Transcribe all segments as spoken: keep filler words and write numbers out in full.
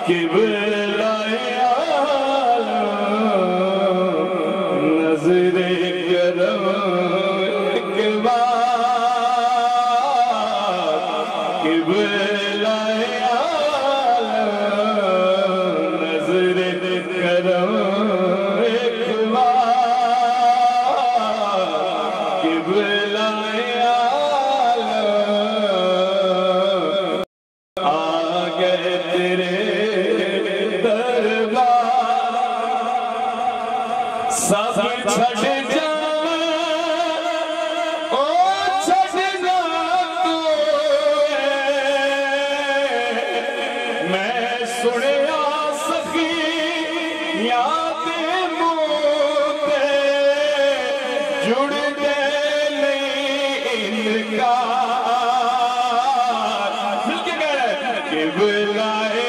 قبلہ نظر کرم ایک بار قبلہ نظر کرم ایک بار قبلہ سب چھڑ جاؤں او چھڑنا تو میں سنیا سخی یاد موتے جڑ دے نہیں انکار مل کے کہہ رہے قبلہ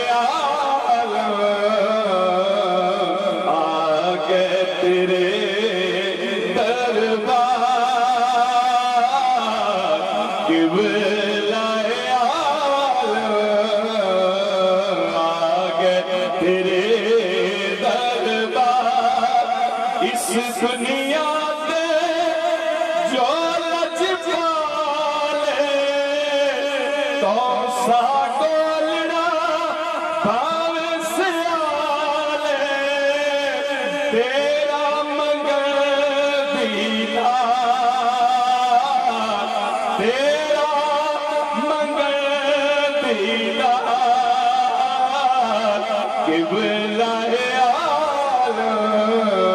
تیرے دربار قبلہ آگے تیرے دربار اس دنیا دے جو لج پالے تو سا گولڑا بھاوے سے آلے تیرا تیرا منگل دیدار قبلہ عالم